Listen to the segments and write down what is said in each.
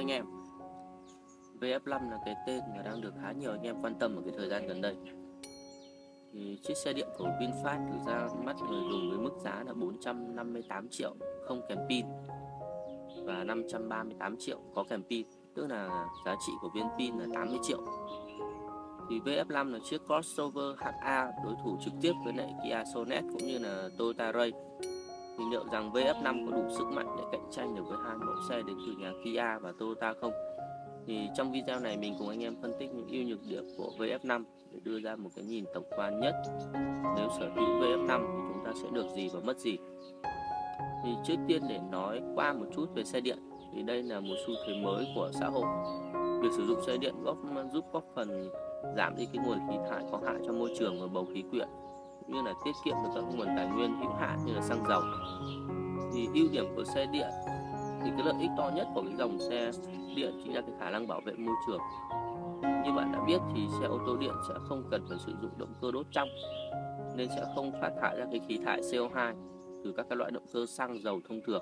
anh em. VF5 là cái tên mà đang được khá nhiều anh em quan tâm ở cái thời gian gần đây. Thì chiếc xe điện của VinFast được ra mắt người dùng với mức giá là 458 triệu không kèm pin và 538 triệu có kèm pin, tức là giá trị của viên pin là 80 triệu. Thì VF5 là chiếc crossover HA đối thủ trực tiếp với lại Kia Sonet cũng như là Toyota Ray. Thì liệu rằng VF5 có đủ sức mạnh để cạnh tranh được với hai mẫu xe đến từ nhà Kia và Toyota không? Thì trong video này mình cùng anh em phân tích những ưu nhược điểm của VF5 để đưa ra một cái nhìn tổng quan nhất. Nếu sở hữu VF5 thì chúng ta sẽ được gì và mất gì? Thì trước tiên để nói qua một chút về xe điện, thì đây là một xu thế mới của xã hội. Việc sử dụng xe điện giúp góp phần giảm đi cái nguồn khí thải có hại cho môi trường và bầu khí quyển, cũng như là tiết kiệm được các nguồn tài nguyên hữu hạn như là xăng dầu. Thì ưu điểm của xe điện thì cái lợi ích to nhất của cái dòng xe điện chính là cái khả năng bảo vệ môi trường. Như bạn đã biết thì xe ô tô điện sẽ không cần phải sử dụng động cơ đốt trong, nên sẽ không phát thải ra cái khí thải CO2 từ các cái loại động cơ xăng dầu thông thường.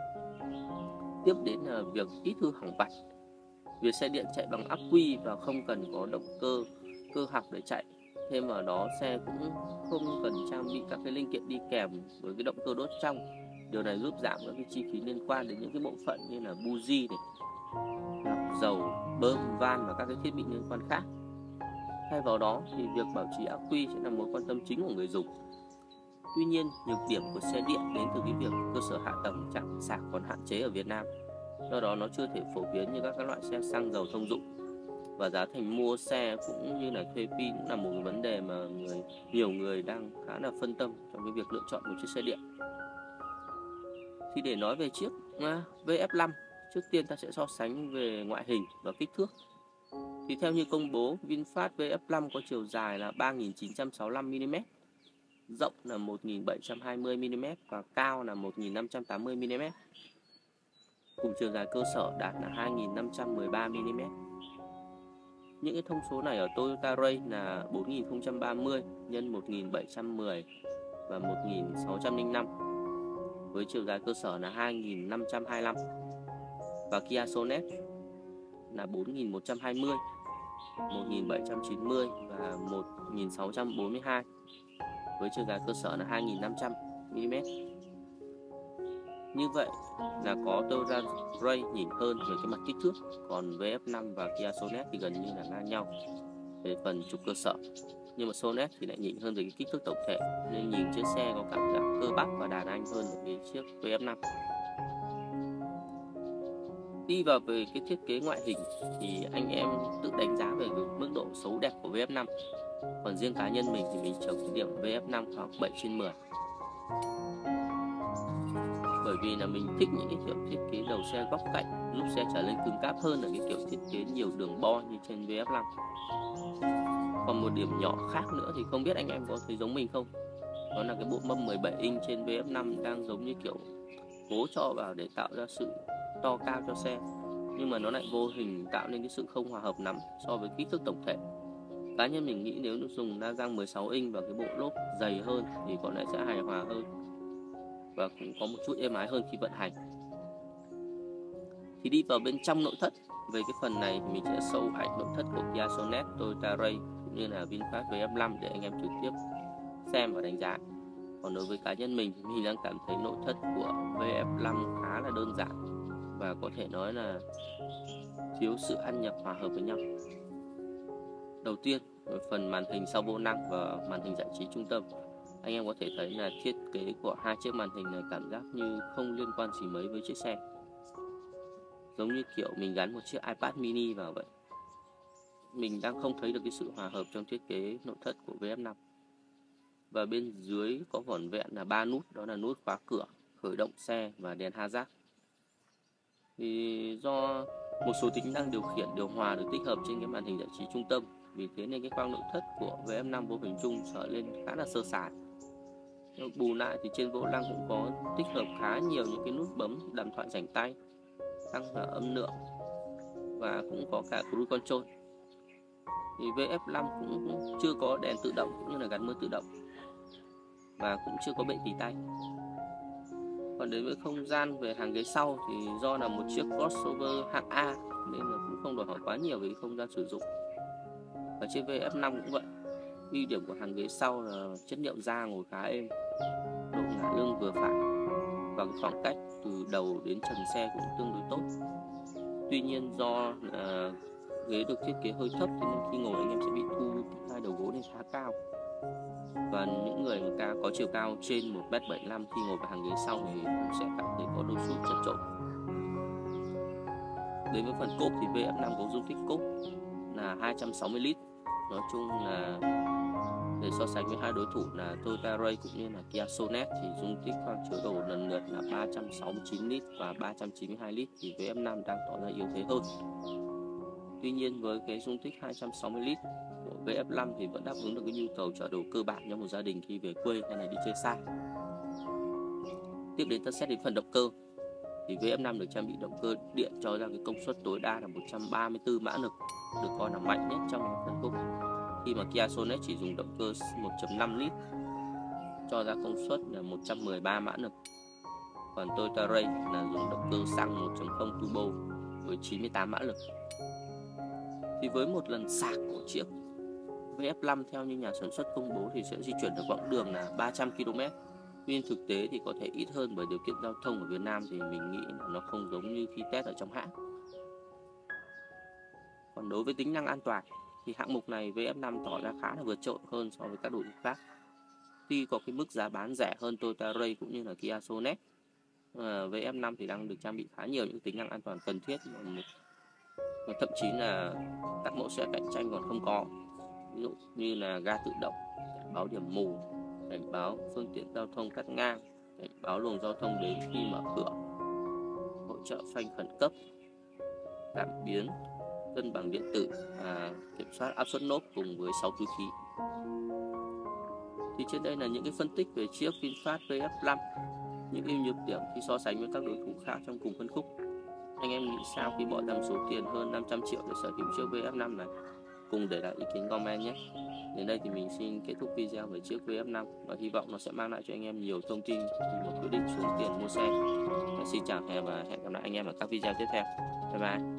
Tiếp đến là việc ít hư hỏng vặt. Việc xe điện chạy bằng ắc quy và không cần có động cơ học để chạy. Thêm vào đó xe cũng không cần trang bị các cái linh kiện đi kèm với cái động cơ đốt trong. Điều này giúp giảm các cái chi phí liên quan đến những cái bộ phận như là buji này, lọc dầu, bơm van và các cái thiết bị liên quan khác. Thay vào đó thì việc bảo trì ắc quy sẽ là mối quan tâm chính của người dùng. Tuy nhiên, nhược điểm của xe điện đến từ cái việc cơ sở hạ tầng trạm sạc còn hạn chế ở Việt Nam. Do đó nó chưa thể phổ biến như các loại xe xăng dầu thông dụng. Và giá thành mua xe cũng như là thuê pin cũng là một vấn đề mà nhiều người đang khá là phân tâm trong cái việc lựa chọn một chiếc xe điện. Thì để nói về chiếc VF5, trước tiên ta sẽ so sánh về ngoại hình và kích thước. Thì theo như công bố, VinFast VF5 có chiều dài là 3.965mm, rộng là 1.720mm và cao là 1.580mm. Cùng chiều dài cơ sở đạt là 2.513mm. Những cái thông số này ở Toyota Ray là 4030 x 1710 và 1605 với chiều dài cơ sở là 2525, và Kia Sonet là 4120, 1790 và 1642 với chiều dài cơ sở là 2500mm. Như vậy là có Toyota Ray nhỉnh hơn về cái mặt kích thước, còn VF5 và Kia Sonet thì gần như là ngang nhau về phần trục cơ sở. Nhưng mà Sonet thì lại nhỉnh hơn về cái kích thước tổng thể, nên nhìn chiếc xe có cảm giác cơ bắp và đàn anh hơn cái chiếc VF5. Đi vào về cái thiết kế ngoại hình thì anh em tự đánh giá về mức độ xấu đẹp của VF5. Còn riêng cá nhân mình thì mình trồng cái điểm VF5 khoảng 7/10. Bởi vì là mình thích những cái kiểu thiết kế đầu xe góc cạnh, giúp xe trở nên cứng cáp hơn là cái kiểu thiết kế nhiều đường bo như trên VF5. Còn một điểm nhỏ khác nữa thì không biết anh em có thấy giống mình không? Đó là cái bộ mâm 17 inch trên VF5 đang giống như kiểu cố cho vào để tạo ra sự to cao cho xe, nhưng mà nó lại vô hình tạo nên cái sự không hòa hợp lắm so với kích thước tổng thể. Cá nhân mình nghĩ nếu dùng đa gang 16 inch và cái bộ lốp dày hơn thì có lẽ sẽ hài hòa hơn và cũng có một chút êm ái hơn khi vận hành. Thì đi vào bên trong nội thất, về cái phần này thì mình sẽ show ảnh nội thất của Kia Sonet, Toyota Ray cũng như là VinFast VF5 để anh em trực tiếp xem và đánh giá. Còn đối với cá nhân mình đang cảm thấy nội thất của VF5 khá là đơn giản và có thể nói là thiếu sự ăn nhập hòa hợp với nhau. Đầu tiên, phần màn hình sau vô lăng và màn hình giải trí trung tâm, anh em có thể thấy là thiết kế của hai chiếc màn hình này cảm giác như không liên quan gì mấy với chiếc xe, giống như kiểu mình gắn một chiếc iPad mini vào vậy. Mình đang không thấy được cái sự hòa hợp trong thiết kế nội thất của VF5. Và bên dưới có vỏn vẹn là 3 nút, đó là nút khóa cửa, khởi động xe và đèn hazard. Thì do một số tính năng điều khiển điều hòa được tích hợp trên cái màn hình giải trí trung tâm, vì thế nên cái khoang nội thất của VF5 vô hình chung trở lên khá là sơ sài. Bù lại thì trên vô lăng cũng có tích hợp khá nhiều những cái nút bấm đàm thoại rảnh tay, tăng và âm lượng, và cũng có cả cruise control. Thì VF5 cũng chưa có đèn tự động cũng như là gắn mưa tự động, và cũng chưa có bệ tì tay. Còn đến với không gian về hàng ghế sau thì do là một chiếc crossover hạng A nên là cũng không đòi hỏi quá nhiều về không gian sử dụng. Và chiếc VF5 cũng vậy. Ưu điểm của hàng ghế sau là chất liệu da ngồi khá êm, độ ngả lưng vừa phải và cái khoảng cách từ đầu đến trần xe cũng tương đối tốt. Tuy nhiên do ghế được thiết kế hơi thấp thì nên khi ngồi anh em sẽ bị thu hai đầu gối lên khá cao. Và những người mà có chiều cao trên 1m75 khi ngồi vào hàng ghế sau thì cũng sẽ cảm thấy có đôi chút chật chội. Đến với phần cốp thì VF5 có dung tích cốp là 260 lít. Nói chung là để so sánh với hai đối thủ là Toyota Ray cũng như là Kia Sonet thì dung tích khoang chứa đồ lần lượt là 369 lít và 392 lít thì VF5 đang tỏ ra yếu thế hơn. Tuy nhiên với cái dung tích 260 lít của VF5 thì vẫn đáp ứng được cái nhu cầu chở đồ cơ bản cho một gia đình khi về quê hay là đi chơi xa. Tiếp đến ta xét đến phần động cơ thì VF5 được trang bị động cơ điện cho ra cái công suất tối đa là 134 mã lực, được coi là mạnh nhất trong phân khúc. Khi mà Kia Sonet chỉ dùng động cơ 1.5 lít cho ra công suất là 113 mã lực. Còn Toyota Ray là dùng động cơ xăng 1.0 turbo với 98 mã lực. Thì với một lần sạc của chiếc VF5 theo như nhà sản xuất công bố thì sẽ di chuyển được quãng đường là 300 km. Nhưng thực tế thì có thể ít hơn bởi điều kiện giao thông ở Việt Nam thì mình nghĩ là nó không giống như khi test ở trong hãng. Còn đối với tính năng an toàn thì hạng mục này VF5 tỏ ra khá là vượt trội hơn so với các đội khác. Tuy có cái mức giá bán rẻ hơn Toyota Ray cũng như là Kia Sonet, VF5 thì đang được trang bị khá nhiều những tính năng an toàn cần thiết mà thậm chí là các mẫu xe cạnh tranh còn không có. Ví dụ như là ga tự động, cảnh báo điểm mù, cảnh báo phương tiện giao thông cắt ngang, cảnh báo luồng giao thông đến khi mở cửa, hỗ trợ phanh khẩn cấp, cảm biến, cân bằng điện tử, kiểm soát áp suất nốt cùng với 6 túi khí. Thì trên đây là những cái phân tích về chiếc VinFast VF5, những ưu nhược điểm khi so sánh với các đối thủ khác trong cùng phân khúc. Anh em nghĩ sao khi bỏ ra số tiền hơn 500 triệu để sở hữu chiếc VF5 này? Cùng để lại ý kiến comment nhé. Đến đây thì mình xin kết thúc video về chiếc VF5 và hy vọng nó sẽ mang lại cho anh em nhiều thông tin khi mà quyết định xuống tiền mua xe. Xin chào và hẹn gặp lại anh em ở các video tiếp theo. Bye bye.